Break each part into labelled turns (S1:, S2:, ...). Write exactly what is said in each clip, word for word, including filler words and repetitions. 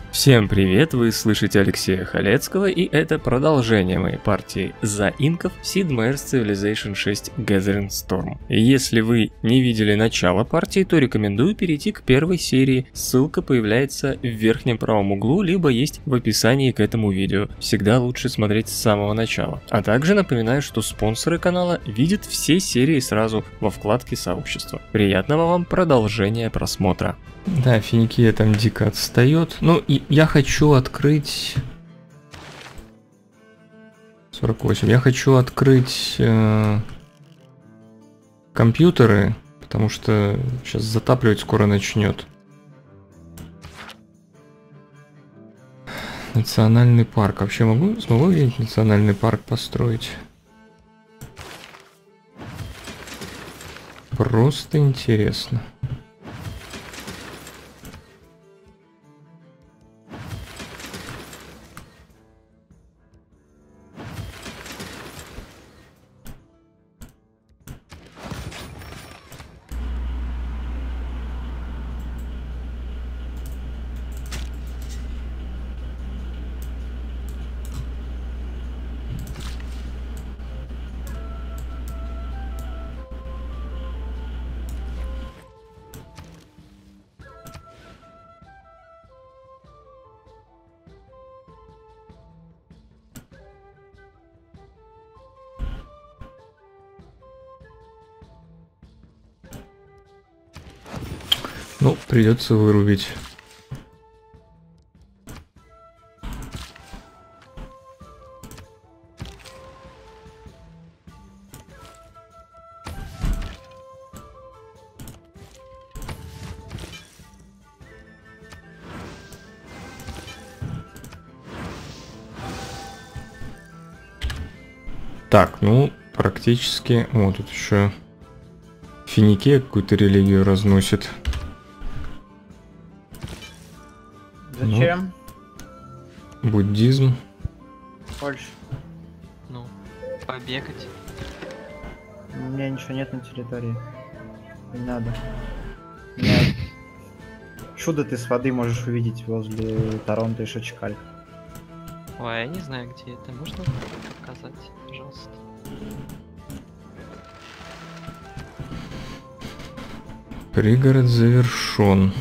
S1: Всем привет, вы слышите Алексея Халецкого, и это продолжение моей партии за инков Sid Meier's Civilization шесть Gathering Storm. И если вы не видели начало партии, то рекомендую перейти к первой серии, ссылка появляется в верхнем правом углу, либо есть в описании к этому видео. Всегда лучше смотреть с самого начала. А также напоминаю, что спонсоры канала видят все серии сразу во вкладке сообщества. Приятного вам продолжения просмотра. Да, Финикия там дико отстает. Ну, и я хочу открыть... сорок восемь. Я хочу открыть э, компьютеры, потому что сейчас затапливать скоро начнет. Национальный парк. Вообще могу, смогу видеть национальный парк построить? Просто интересно. Ну, придется вырубить. Так, ну, практически... О, тут еще Финикия какую-то религию разносит.
S2: Зачем?
S1: Ну, буддизм.
S2: Больше.
S3: Ну, побегать.
S2: У меня ничего нет на территории. Не надо. У меня... Чудо ты с воды можешь увидеть возле Торонто и Шачкаль.
S3: Ой, я не знаю, где это. Можно показать, пожалуйста?
S1: Пригород завершен.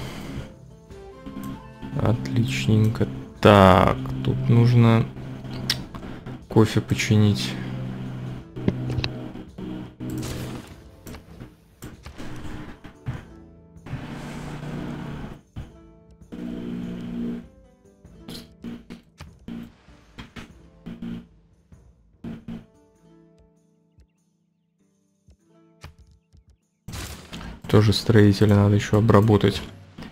S1: Отличненько. Так, тут нужно кофе починить. Тоже строителя надо еще обработать.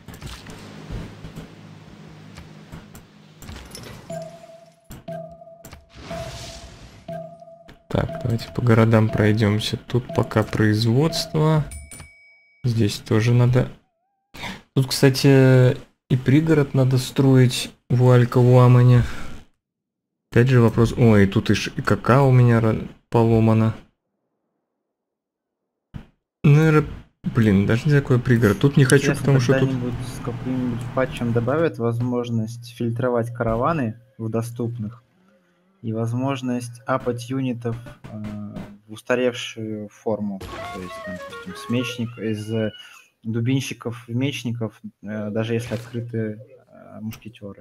S1: Так, давайте по городам пройдемся. Тут пока производство. Здесь тоже надо... Тут, кстати, и пригород надо строить в Уалька-Уамане. Опять же вопрос... Ой, тут и, ш... и какао у меня поломано. Наверное... Блин, даже не такой пригород. Тут не хочу,
S2: Если
S1: потому что тут...
S2: с каким-нибудь патчем добавят возможность фильтровать караваны в доступных и возможность апать юнитов э, в устаревшую форму. То есть, там, допустим, с мечник, из э, дубинщиков в мечников, э, даже если открыты э, мушкетеры.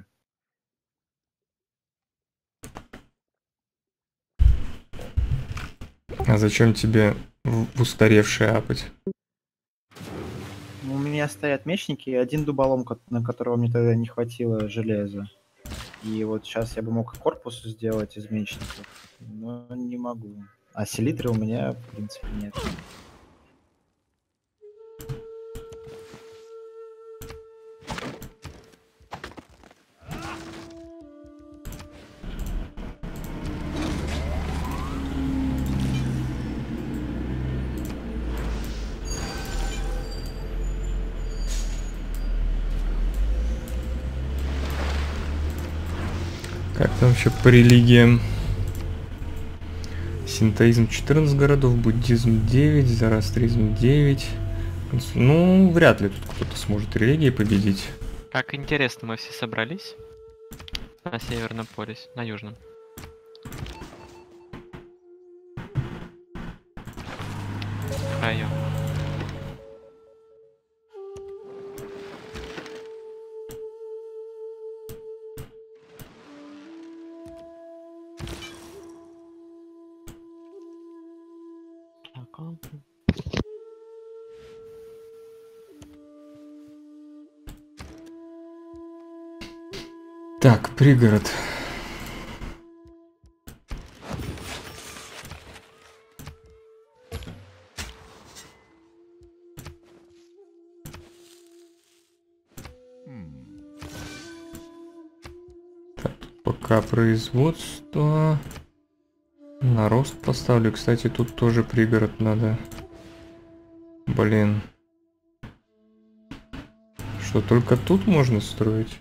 S1: А зачем тебе в устаревшие апать?
S2: У меня стоят мечники и один дуболом, на которого мне тогда не хватило железа. И вот сейчас я бы мог корпус сделать из мечников, но не могу. А селитры у меня, в принципе, нет.
S1: Как там вообще по религиям? Синтоизм четырнадцать городов, буддизм девять, зороастризм девять. Ну, вряд ли тут кто-то сможет религии победить.
S3: Как интересно, мы все собрались на Северном полюсе, на Южном. Краю. Так, а.
S1: Так, пригород. Так, пока производство. На рост поставлю. Кстати, тут тоже пригород надо. Блин. Что, только тут можно строить?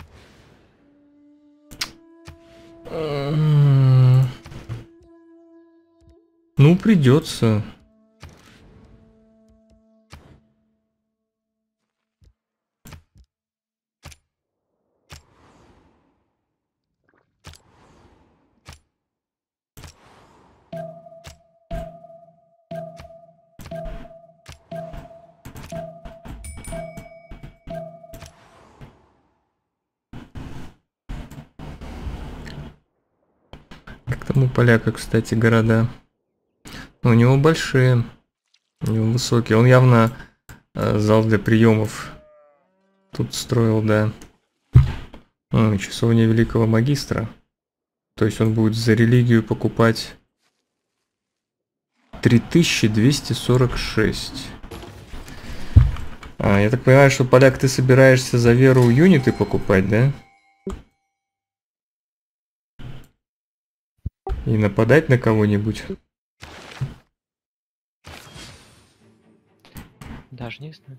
S1: Ну, придется. Как там у поляка, кстати, города? У него большие, у него высокие. Он явно э, зал для приемов тут строил, да. А, часовня великого магистра. То есть он будет за религию покупать три тысячи двести сорок шесть. А, я так понимаю, что, поляк, ты собираешься за веру юниты покупать, да? И нападать на кого-нибудь?
S3: Даже не знаю.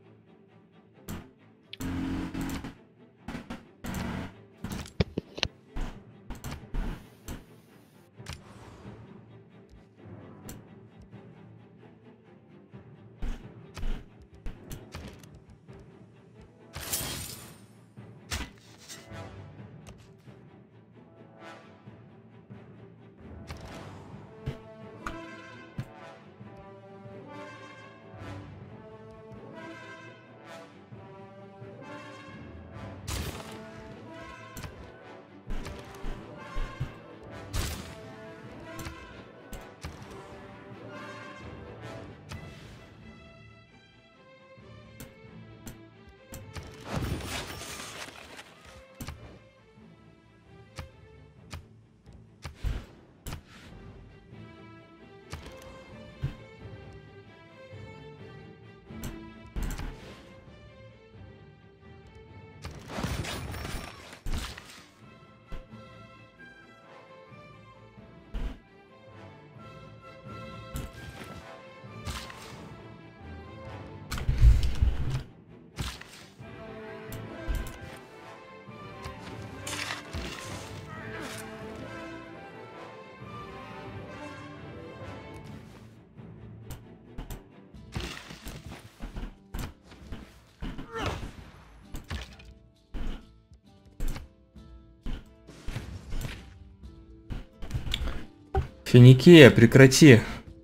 S1: Финикия, прекрати.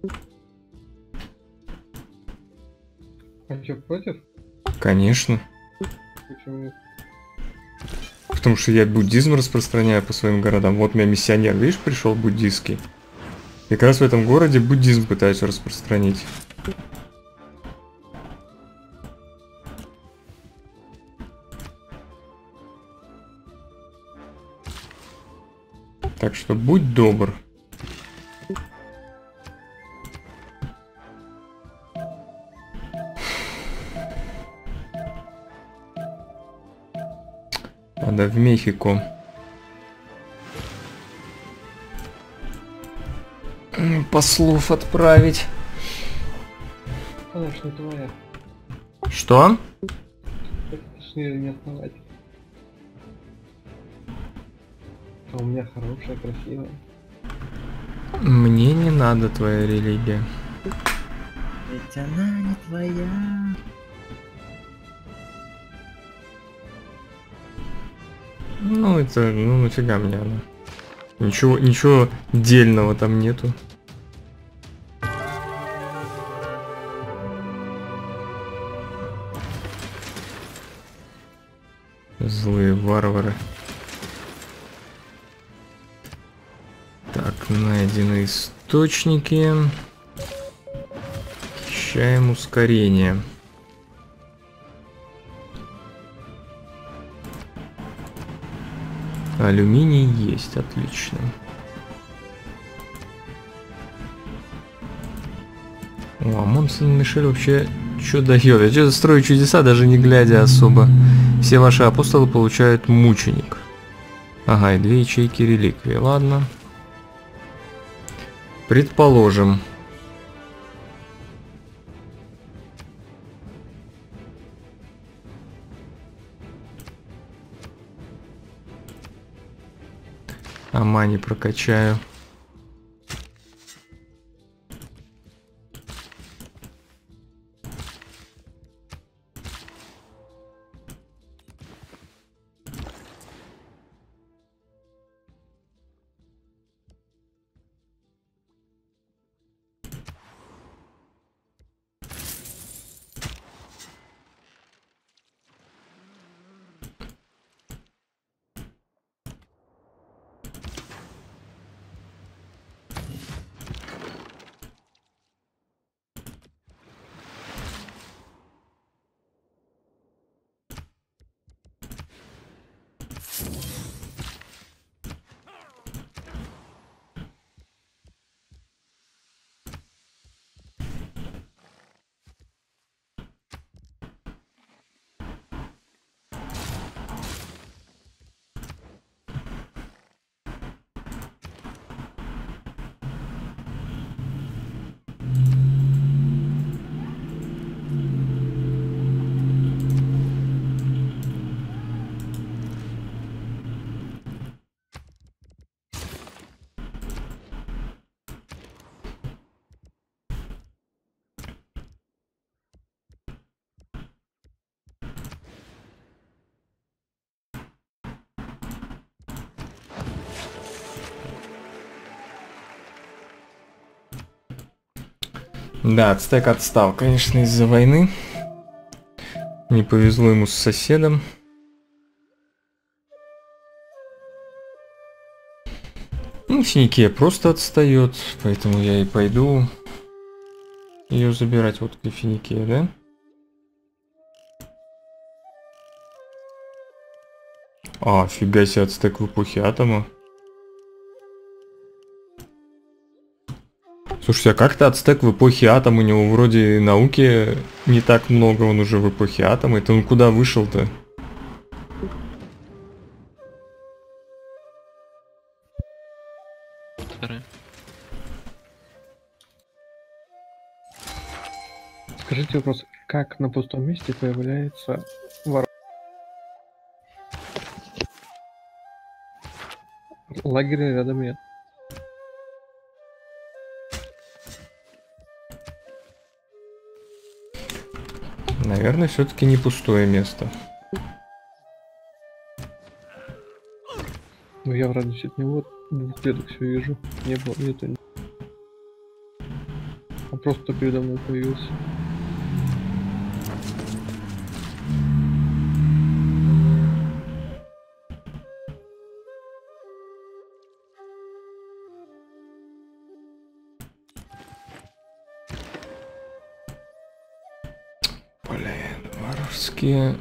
S4: А что, против?
S1: Конечно.
S4: Почему?
S1: Потому что я буддизм распространяю по своим городам. Вот у меня миссионер, видишь, пришел буддийский. И как раз в этом городе буддизм пытаюсь распространить. Так что будь добр. Надо в Мехико. Послов отправить.
S4: Она ж не твоя.
S1: Что?
S4: Это ж не, не основать. А у меня хорошая, красивая.
S1: Мне не надо твоя религия.
S2: Ведь она не твоя.
S1: Ну, это, ну, нафига мне она. Ничего, ничего дельного там нету. Злые варвары. Так, найдены источники. Хищаем ускорение. Алюминий есть, отлично. О, а Монсон Мишель вообще что дает? Я что-то строю чудеса, даже не глядя особо. Все ваши апостолы получают мученик. Ага, и две ячейки реликвии, ладно. Предположим. А мани прокачаю. Да, Ацтек отстал, конечно, из-за войны. Не повезло ему с соседом. Ну, Финикия просто отстает, поэтому я и пойду ее забирать. Вот Финикия, да? А, фига себе, Ацтек в эпохе атома. Слушайте, а как-то Ацтек в эпохе атома, у него вроде науки не так много, он уже в эпохе атома. Это он куда вышел-то?
S4: Скажите вопрос, как на пустом месте появляется вор... Лагеря рядом нет.
S1: Наверное, все-таки не пустое место.
S4: Ну я в радиусе от него двух клеток все вижу. Не было, нету. Он просто передо мной появился.
S1: Блин, варварские...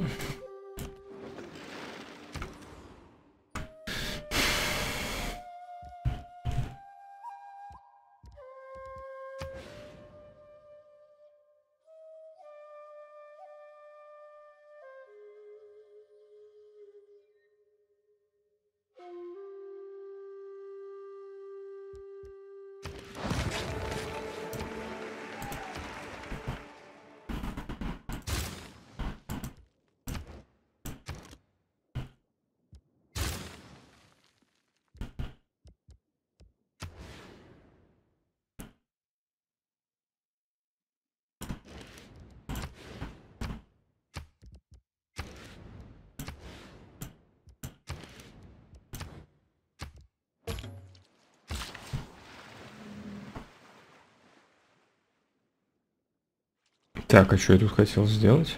S1: Так, а что я тут хотел сделать?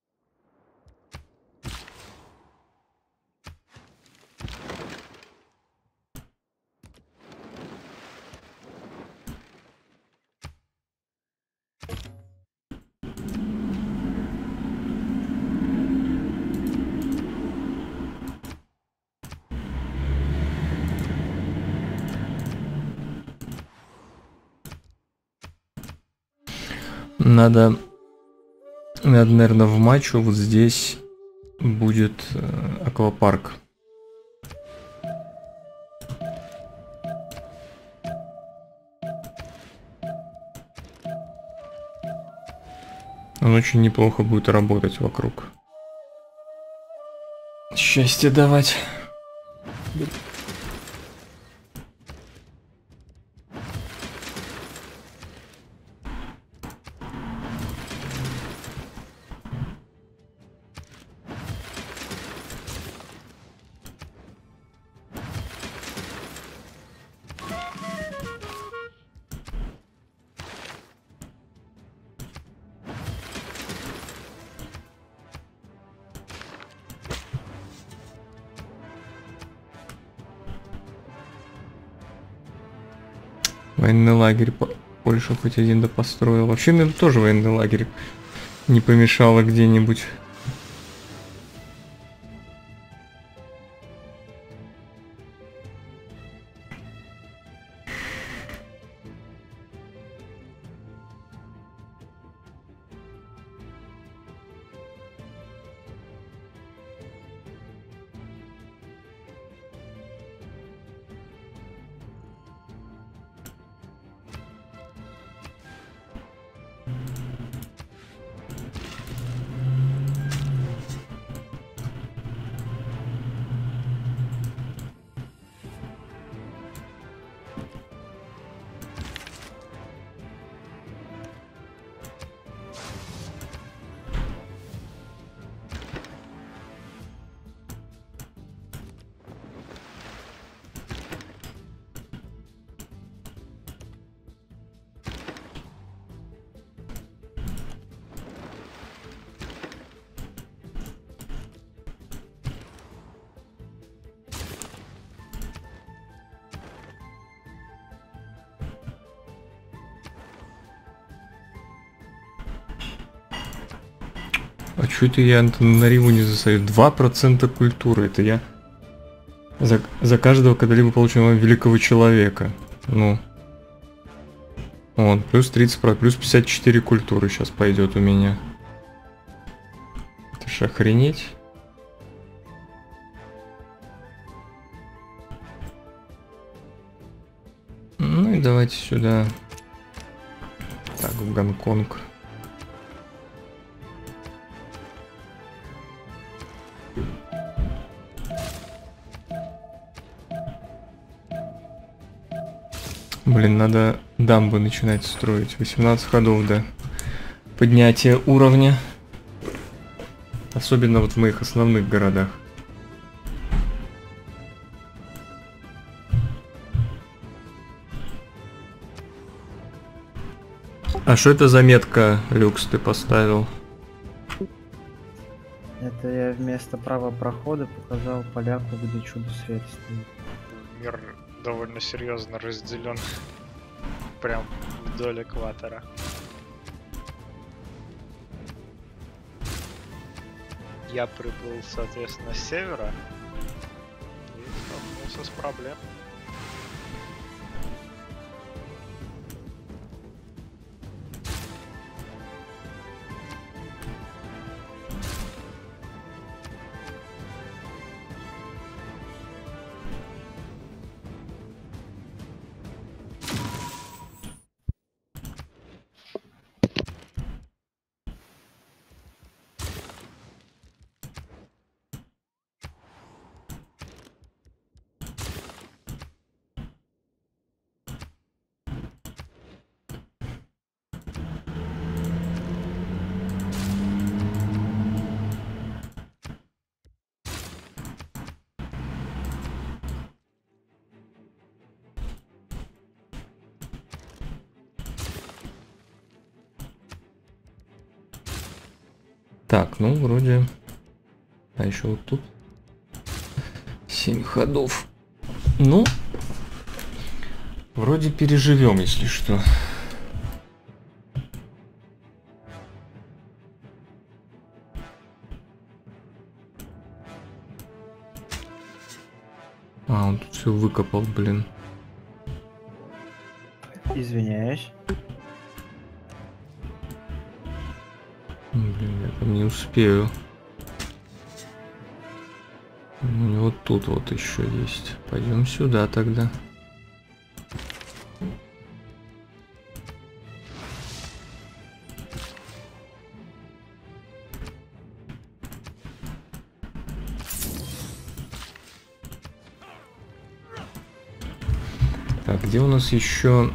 S1: Надо, надо, наверное, в матчу вот здесь будет э, аквапарк. Он очень неплохо будет работать вокруг. Счастье давать. Военный лагерь Польша хоть один да построил. Вообще мне тоже военный лагерь не помешало где-нибудь. А чё это я на Риву не засаю? два процента культуры. Это я за, за каждого когда-либо получил великого человека. Ну. Вон, плюс тридцать процентов, плюс пятьдесят четыре культуры сейчас пойдет у меня. Это ж охренеть. Ну и давайте сюда. Так, в Гонконг. Блин, надо дамбы начинать строить. восемнадцать ходов до поднятия уровня. Особенно вот в моих основных городах. А что это за метка, Люкс, ты поставил?
S2: Это я вместо правого прохода показал поляку, где чудо-свет стоит.
S5: Мир довольно серьезно разделен прям вдоль экватора. Я приплыл, соответственно, с севера и столкнулся с проблемой.
S1: Так, ну вроде... А еще вот тут семь ходов. Ну, вроде переживем, если что. А, он тут все выкопал, блин.
S2: Извиняюсь.
S1: Блин, я там не успею. У него тут вот еще есть. Пойдем сюда тогда. Так, где у нас еще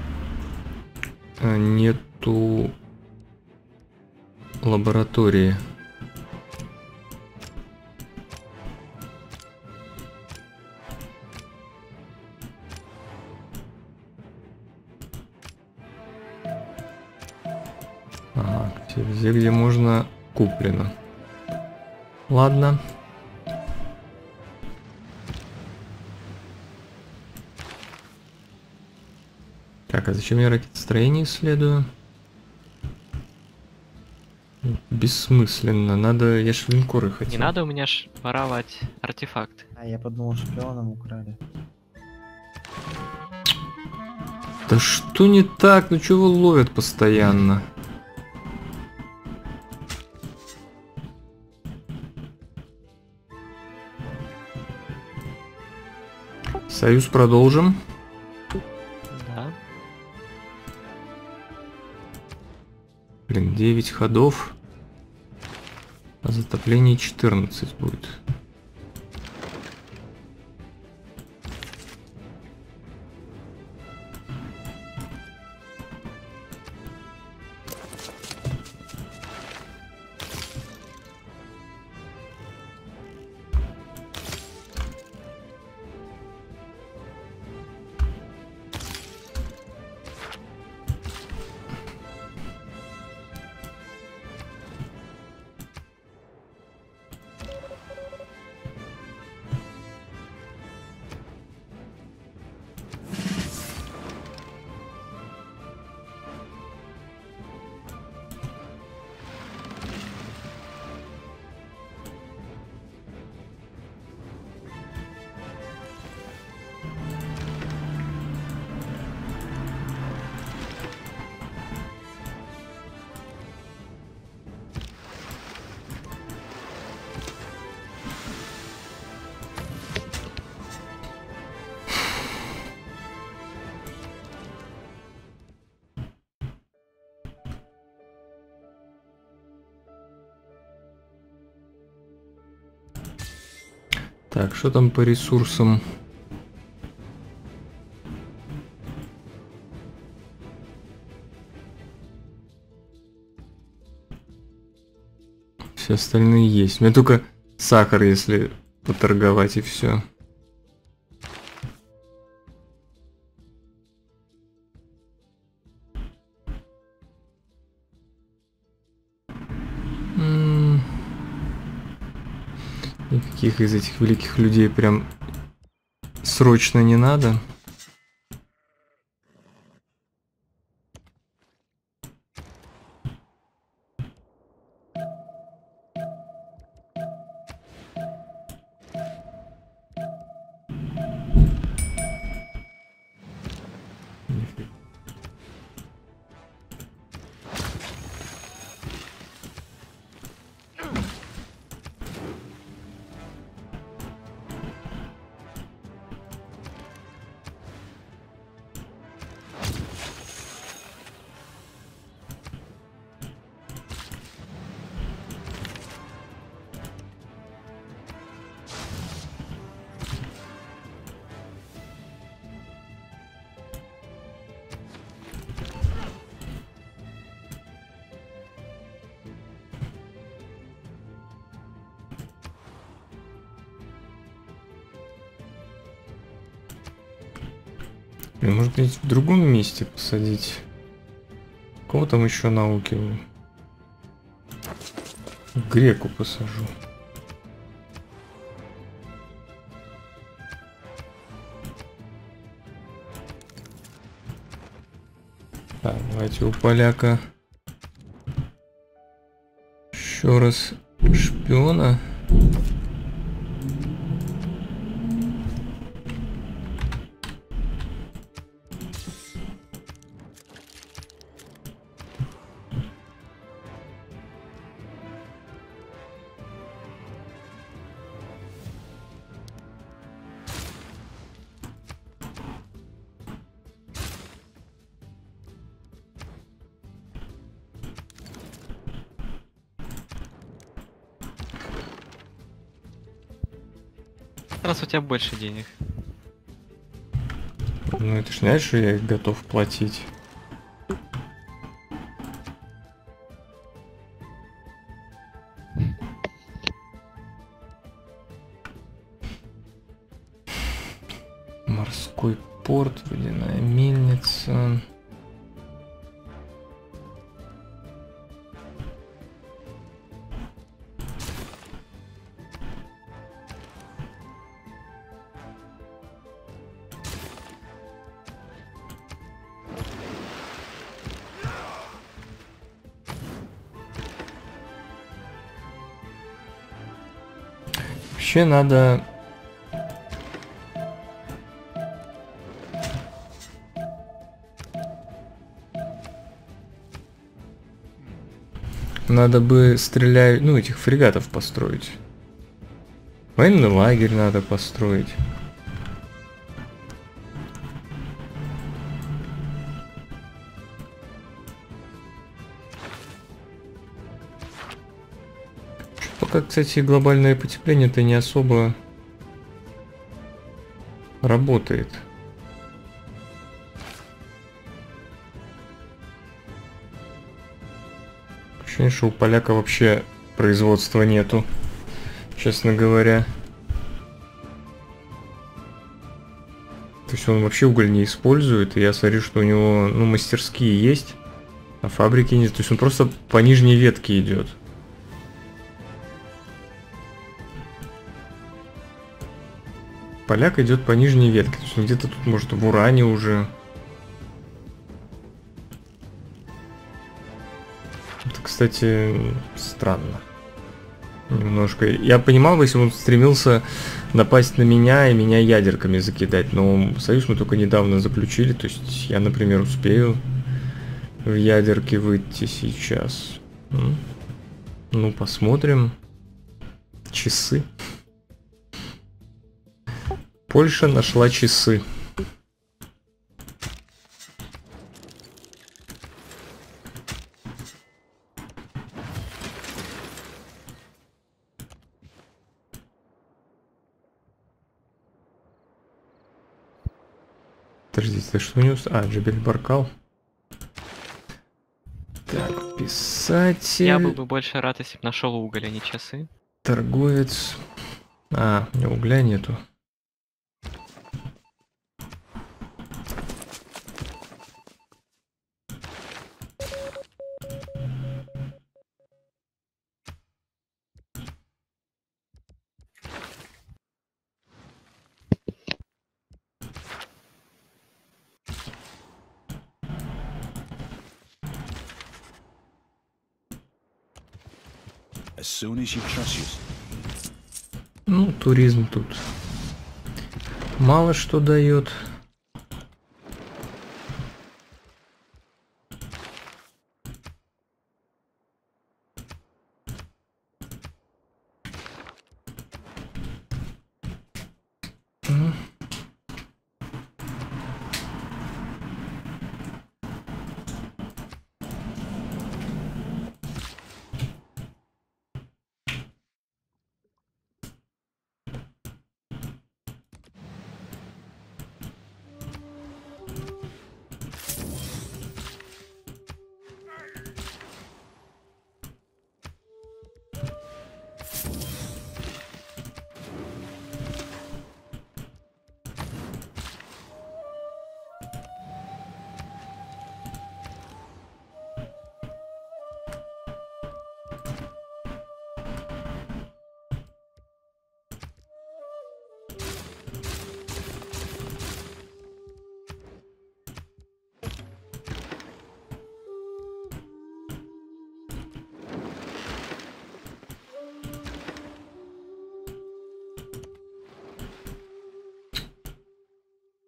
S1: нету лаборатории? Ага, везде, где можно, куплено. Ладно. Так, а зачем я ракетостроение исследую? Бессмысленно. Надо, я ж линкоры хотел.
S3: Не надо у меня ж воровать артефакты.
S2: А я подумал, шпионом украли.
S1: Да что не так? Ну чего ловят постоянно? Союз продолжим.
S3: Да.
S1: Блин, девять ходов. А затопление четырнадцать будет. Так, что там по ресурсам? Все остальные есть. У меня только сахар, если поторговать, и все. Никаких из этих великих людей прям срочно не надо. Может быть, в другом месте посадить? Кого там еще науки? Греку посажу. Так, давайте у поляка еще раз шпиона.
S3: Раз у тебя больше денег.
S1: Ну это ж знаешь, что я их готов платить. Морской порт, водяная мельница. Вообще надо... Надо бы стрелять, ну, этих фрегатов построить. Военный лагерь надо построить. Пока, кстати, глобальное потепление-то не особо работает. Ощущение, что у поляка вообще производства нету, честно говоря. То есть он вообще уголь не использует, и я смотрю, что у него, ну, мастерские есть, а фабрики нет. То есть он просто по нижней ветке идет. Поляк идет по нижней ветке, то есть он где-то тут, может, в уране уже. Это, кстати, странно. Немножко. Я понимал, если бы он стремился напасть на меня и меня ядерками закидать, но союз мы только недавно заключили, то есть я, например, успею в ядерки выйти сейчас. Ну, посмотрим. Часы. Польша нашла часы. Подождите, что у него... А, Джебель Баркал. Так, писатель...
S3: Я был бы больше рад, если бы нашел уголь, а не часы.
S1: Торговец... А, у него угля нету. Ну, туризм тут мало что дает.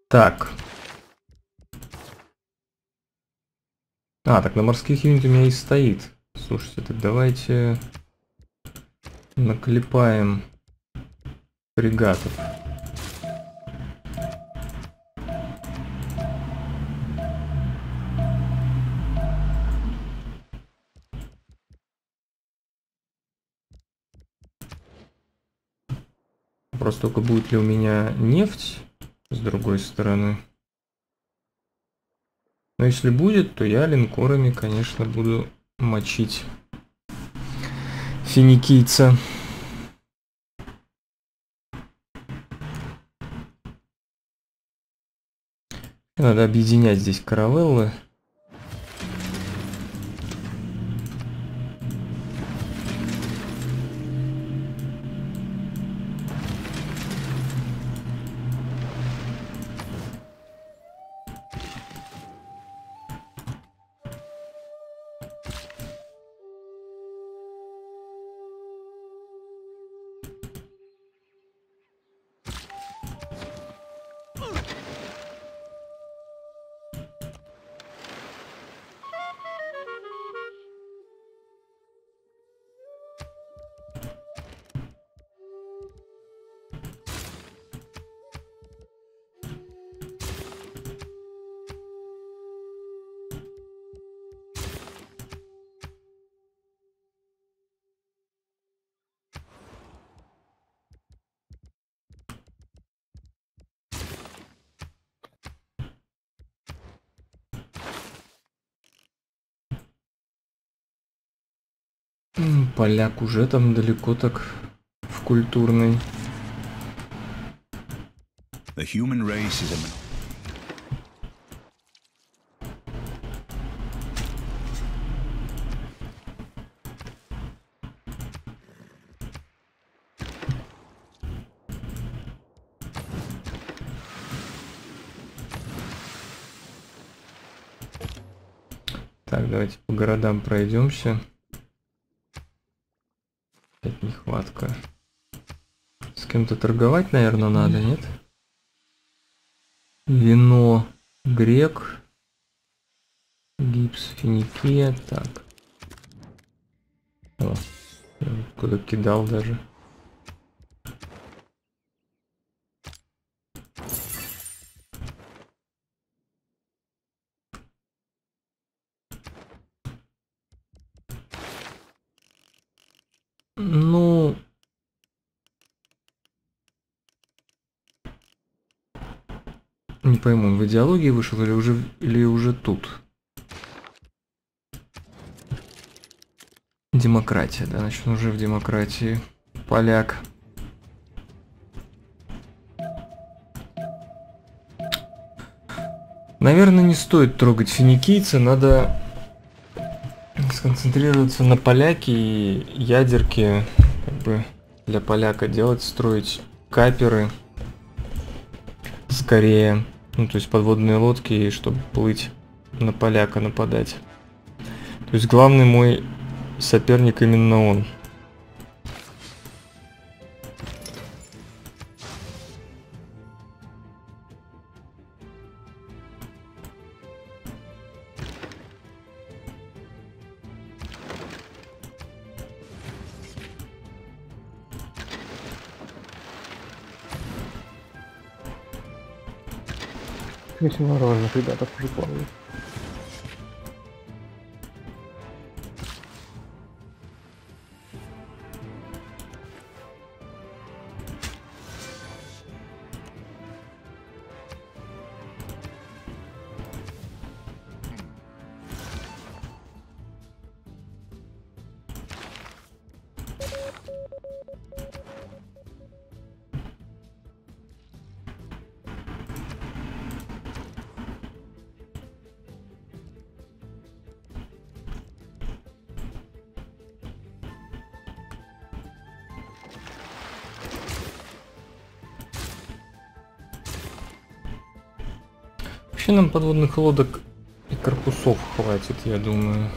S1: Так. А, так на морских юнит у меня и стоит. Слушайте, так давайте наклепаем фрегатов. Просто только будет ли у меня нефть с другой стороны. Но если будет, то я линкорами, конечно, буду мочить финикийца. Надо объединять здесь каравеллы. Поляк уже там далеко так в культурной.
S6: The human race is a...
S1: Так, давайте по городам пройдемся. Опять нехватка. С кем-то торговать, наверное, надо, нет? Вино, грек, гипс, финикия, так. О, я куда кидал даже. Ну... Не пойму, он в идеологии вышел или уже, или уже тут? Демократия, да, значит, он уже в демократии. Поляк. Наверное, не стоит трогать финикийца, надо сконцентрироваться на поляке и ядерке, как бы для поляка делать, строить каперы скорее, ну то есть подводные лодки, чтобы плыть на поляка нападать. То есть главный мой соперник именно он.
S4: Если мороженых ребята уже плавают.
S1: Вообще нам подводных лодок и корпусов хватит, я думаю.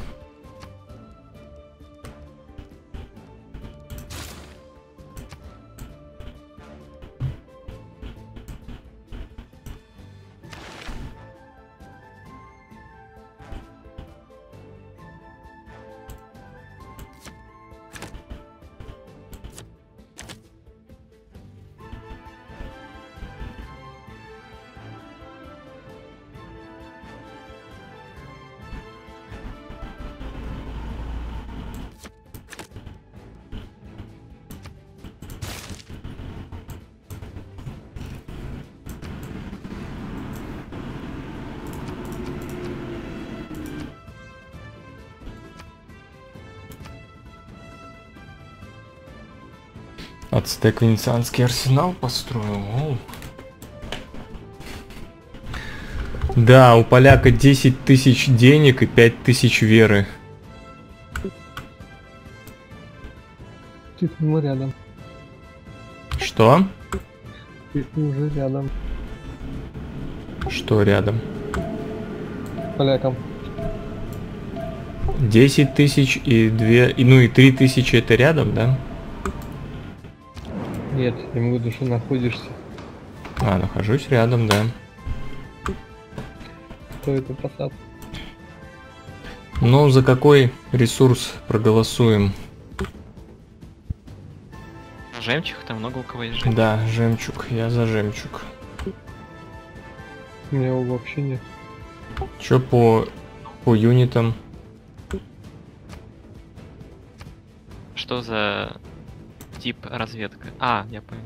S1: Ацтек венецианский арсенал построил. Оу. Да, у поляка десять тысяч денег и пять тысяч веры.
S4: Типа мы рядом.
S1: Что?
S4: Типа уже рядом.
S1: Что рядом?
S4: С поляком.
S1: десять тысяч и две, и, ну и три тысячи это рядом, да?
S4: Нет, я имею в виду, что находишься.
S1: А, нахожусь рядом, да.
S4: Кто это посад?
S1: Ну, за какой ресурс проголосуем?
S3: Жемчуг, там много у кого есть жемчуг.
S1: Да, жемчуг, я за жемчуг.
S4: У меня его вообще нет.
S1: Чё по, по юнитам?
S3: Что за тип разведка? А, я понял.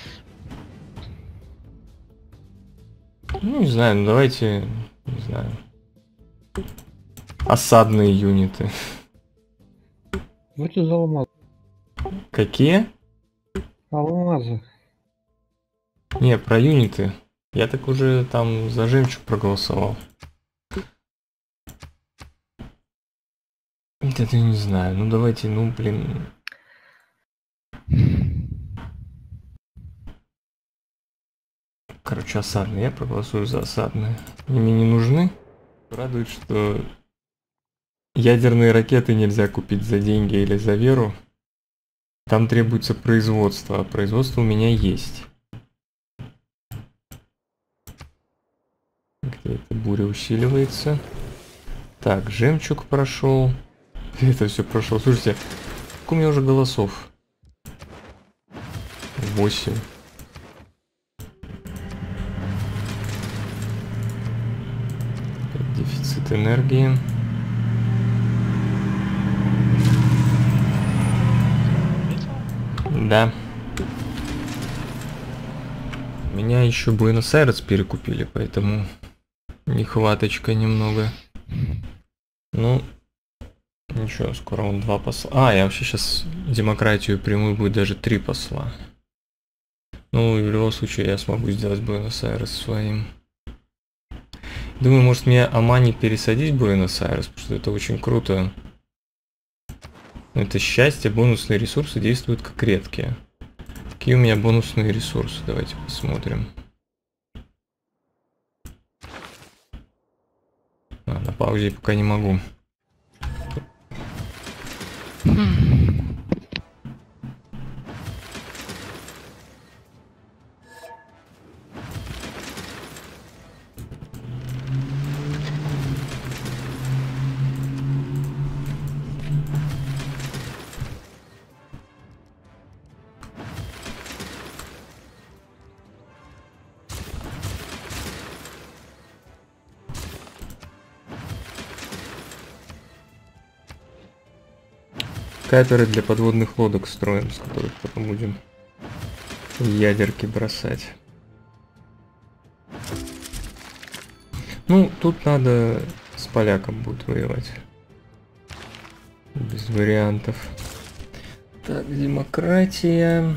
S1: Ну, не знаю, ну давайте, не знаю. Осадные юниты.
S4: Вот что за алмаз?
S1: Какие?
S4: Алмазы.
S1: Не, про юниты. Я так уже там за жемчуг проголосовал. Это не знаю, ну давайте, ну блин. Короче, осадные, я проголосую за осадные. Они мне не нужны. Радует, что ядерные ракеты нельзя купить за деньги или за веру. Там требуется производство, а производство у меня есть. Где эта буря усиливается. Так, жемчуг прошел. Это все прошло. Слушайте, сколько у меня уже голосов? Восемь. Дефицит энергии. Да. Меня еще Буэнос-Айрес перекупили, поэтому нехваточка немного. Ну, ничего, скоро он два посла. А, я вообще сейчас демократию приму, будет даже три посла. Ну, в любом случае, я смогу сделать Буэнос-Айрес своим. Думаю, может мне Амани пересадить в Буэнос-Айрес, потому что это очень круто. Это счастье, бонусные ресурсы действуют как редкие. Какие у меня бонусные ресурсы? Давайте посмотрим. А, на паузе пока не могу. Каперы для подводных лодок строим, с которых потом будем ядерки бросать. Ну, тут надо с поляком будет воевать. Без вариантов. Так, демократия.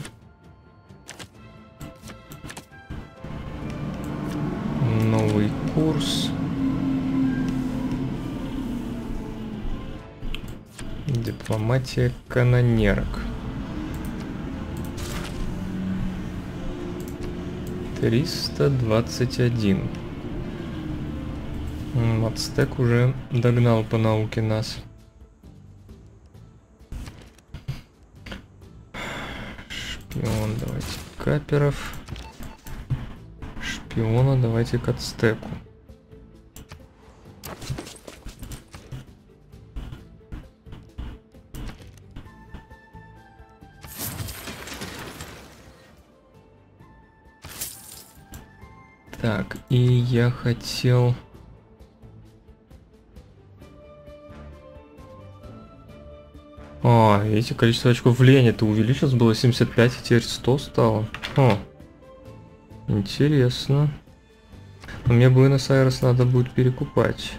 S1: Новый курс. Дипломатия канонерок. триста двадцать один. Ацтек уже догнал по науке нас. Шпион, давайте каперов. Шпиона давайте к ацтеку. Так, и я хотел... А, видите, количество очков влияния-то увеличилось, было семьдесят пять, и теперь сто стало. О, интересно. Но мне Буэнос-Айрес надо будет перекупать.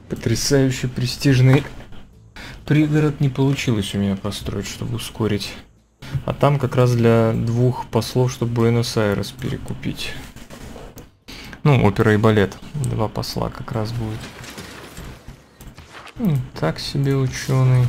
S1: Потрясающе престижный пригород не получилось у меня построить, чтобы ускорить. А там как раз для двух послов, чтобы Буэнос-Айрес перекупить. Ну, опера и балет. Два посла как раз будет. Ну, так себе ученый.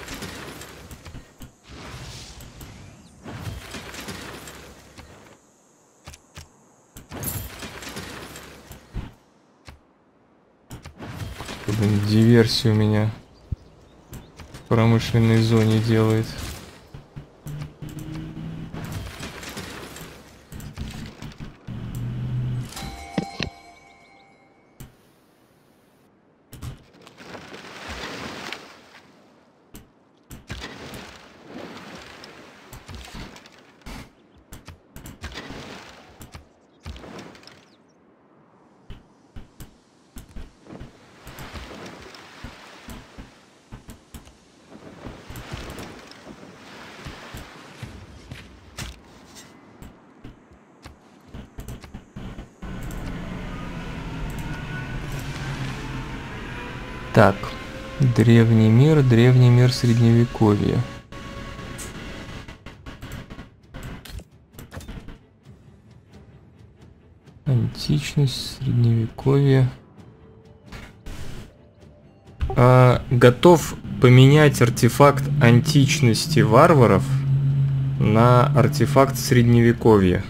S1: Диверсию у меня в промышленной зоне делает. Так, древний мир, древний мир средневековья. Античность, средневековье. А, готов поменять артефакт античности варваров на артефакт средневековья.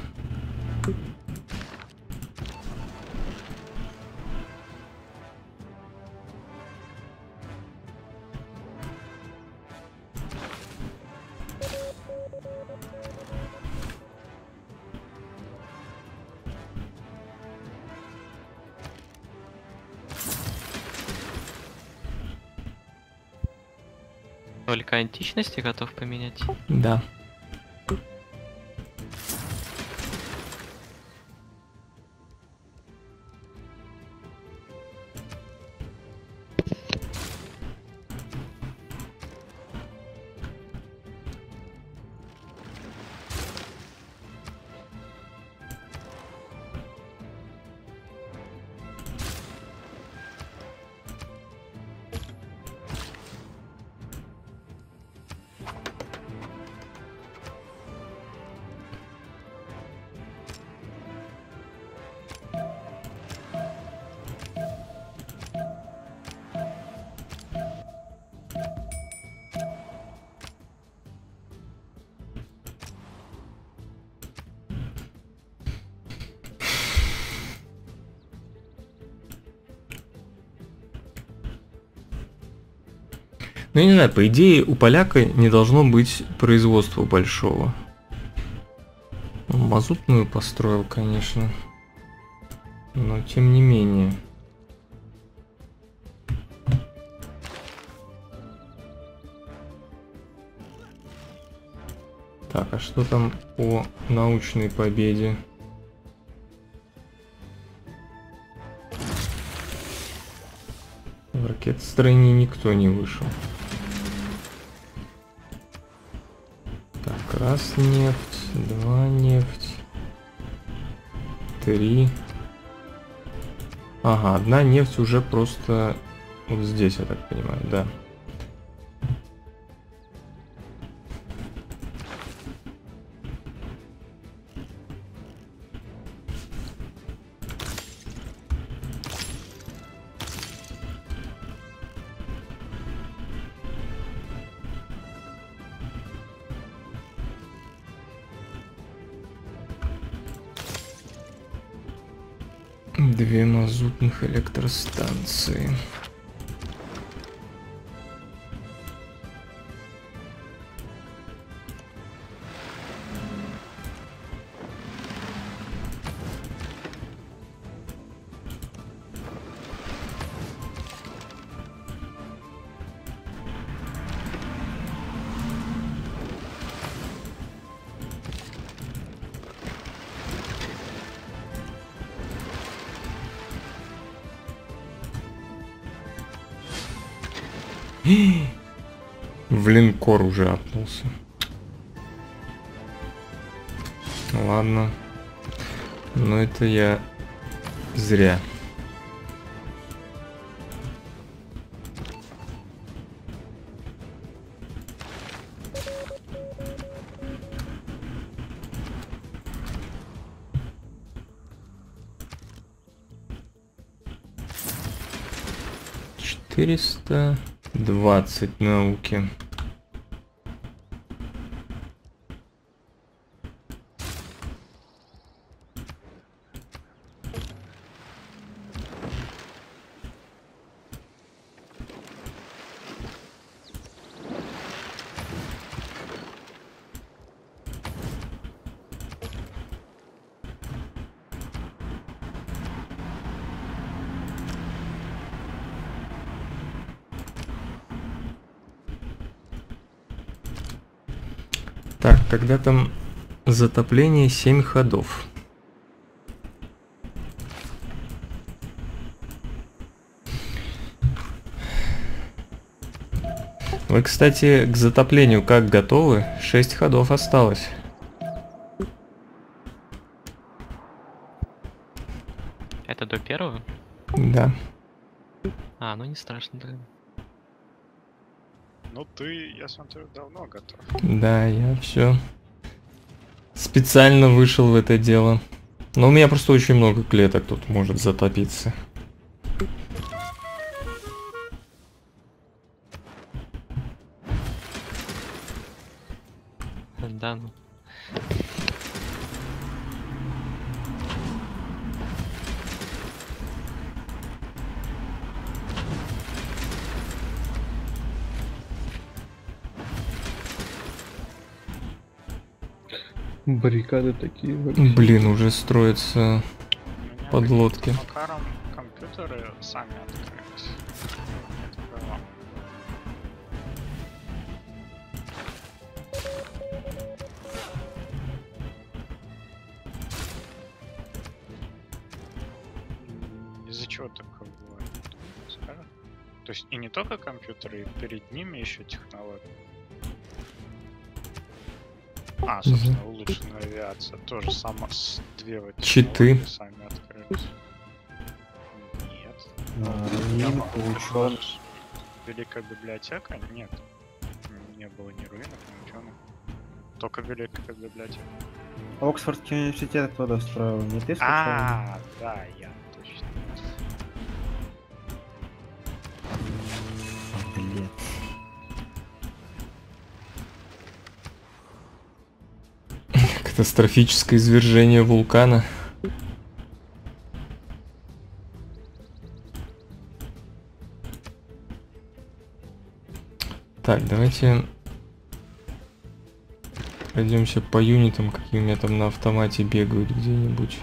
S3: Только античности готов поменять.
S1: Да. Ну, я не знаю, по идее, у поляка не должно быть производства большого. Он мазутную построил, конечно. Но тем не менее. Так, а что там по научной победе? В ракетостроении никто не вышел. Так, раз нефть, два нефть, три. Ага, одна нефть уже просто вот здесь, я так понимаю, да. Две мазутных электростанции. В линкор уже апнулся. Ладно. Но это я зря. четыреста двадцать науки. Так, когда там затопление семь ходов. Вы, кстати, к затоплению как готовы? шесть ходов осталось.
S3: Это до первого?
S1: Да.
S3: А, ну не страшно тогда.
S5: Ну ты, я смотрю, давно готов.
S1: Да, я все специально вышел в это дело. Но у меня просто очень много клеток тут может затопиться.
S3: Да, ну.
S4: Баррикады такие. вообще.
S1: Блин, уже строятся
S5: У меня
S1: подлодки.
S5: каким-то макаром компьютеры сами открылись. Это было. М, Из-за чего такое бывает? Скажешь? То есть и не только компьютеры, и перед ними еще технологии. А, собственно, улучшенная авиация. Тоже сама с две вот
S1: Читы.
S5: технологии сами открылись. Нет.
S2: А,
S5: Я
S2: Рин,
S5: могу
S2: учёный.
S5: предположить. Великая библиотека? Нет. Не было ни руинок, ни ученых. Только Великая библиотека.
S2: Оксфордский университет кто достроил? Не ты случайно?
S5: А, да, я точно.
S2: Блин.
S1: Катастрофическое извержение вулкана. Так, давайте пройдемся по юнитам, какие у меня там на автомате бегают где-нибудь.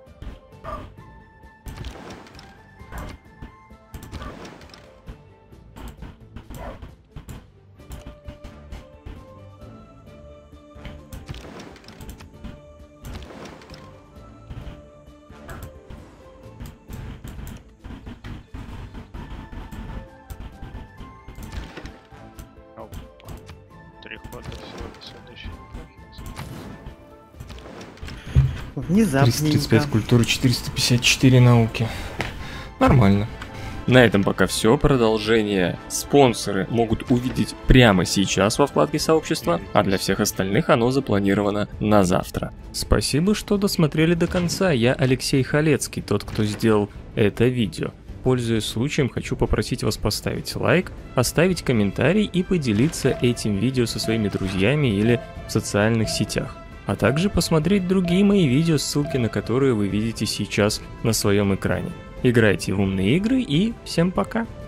S5: Опа. Три хода всего до следующей эпохи.
S1: триста тридцать
S2: Внезапненько.
S1: пять культуры, четыреста пятьдесят четыре науки. Нормально. На этом пока все. Продолжение спонсоры могут увидеть прямо сейчас во вкладке сообщества, а для всех остальных оно запланировано на завтра. Спасибо, что досмотрели до конца. Я Алексей Халецкий, тот, кто сделал это видео. Пользуясь случаем, хочу попросить вас поставить лайк, оставить комментарий и поделиться этим видео со своими друзьями или в социальных сетях. А также посмотреть другие мои видео, ссылки на которые вы видите сейчас на своем экране. Играйте в умные игры и всем пока!